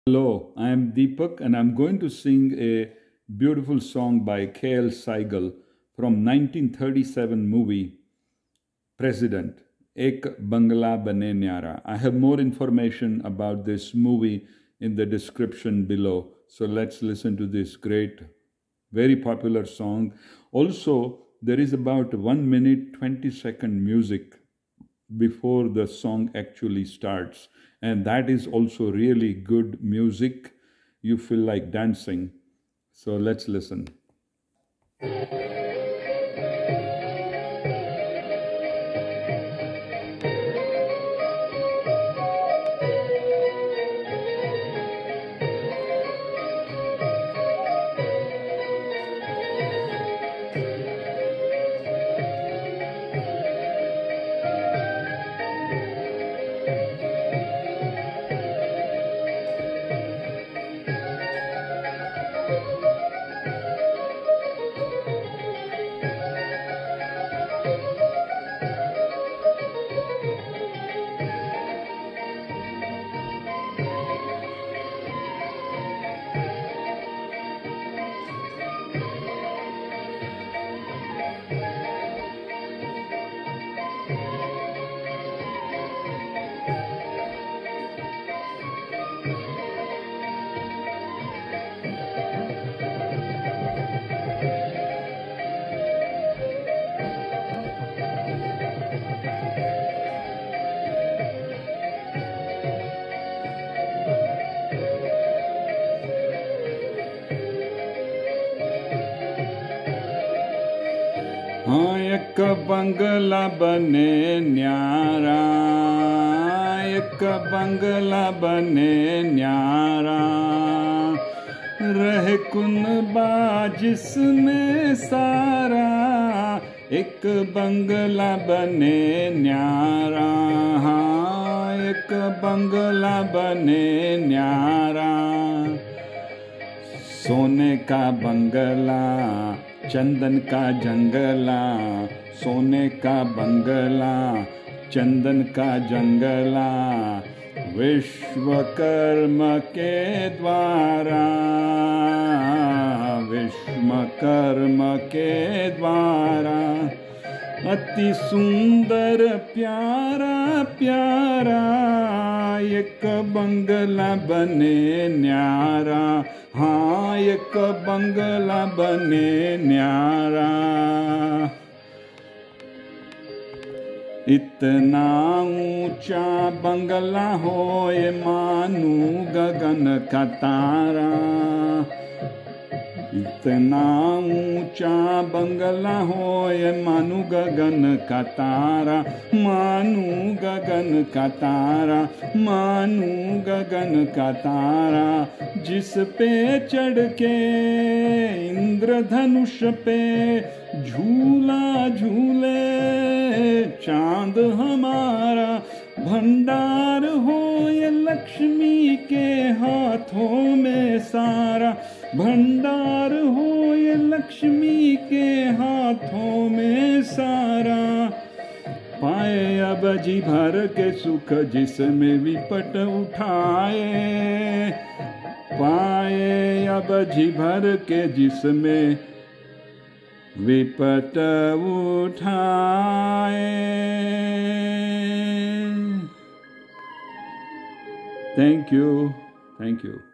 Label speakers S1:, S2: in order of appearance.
S1: Hello, I am Deepak and I'm going to sing a beautiful song by K.L. Saigal from 1937 movie President, Ek Bangla Bane Nyara. I have more information about this movie in the description below. So let's listen to this great, very popular song. Also, there is about 1 minute 20-second music before the song actually starts. And that is also really good music. You feel like dancing. So let's listen. हाँ एक बंगला बने न्यारा, एक बंगला बने न्यारा, रह कुनबा जिसमें सारा, एक बंगला बने न्यारा, हाँ एक बंगला बने न्यारा, सोने का बंगला चंदन का जंगला, सोने का बंगला चंदन का जंगला, विश्वकर्मा के द्वारा, विश्वकर्मा के द्वारा, अति सुंदर प्यारा प्यारा, एक बंगला बने न्यारा, हाँ एक बंगला बने न्यारा। इतना ऊंचा बंगला होए मानू गगन का तारा, इतना ऊंचा बंगला होए मानू गगन का तारा, मानू गगन का तारा, मानू गगन का तारा, जिस पे चढ़ के इंद्रधनुष पे झूला झूले चांद हमारा, भंडार हो ये लक्ष्मी के हाथों में सारा, भंडार हो ये लक्ष्मी के हाथों में सारा, पाए अब जी भर के सुख जिसमें विपट उठाए, पाए अब जी भर के जिसमें विपट उठाए। Thank you. Thank you.